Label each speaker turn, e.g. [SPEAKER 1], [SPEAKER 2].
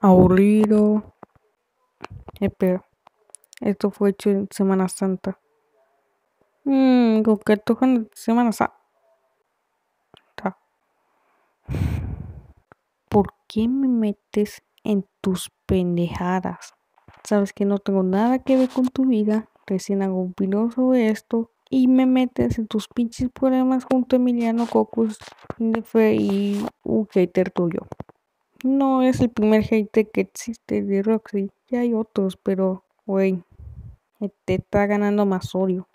[SPEAKER 1] Aburrido. Espera, esto fue hecho en Semana Santa. Con que tocan Semana Santa. ¿Por qué me metes en tus pendejadas? Sabes que no tengo nada que ver con tu vida. Recién hago un video sobre esto. Y me metes en tus pinches problemas junto a Emiliano Cocos y un hater tuyo. No es el primer hater que existe de Roxy. Ya hay otros, pero, güey, te está ganando más odio.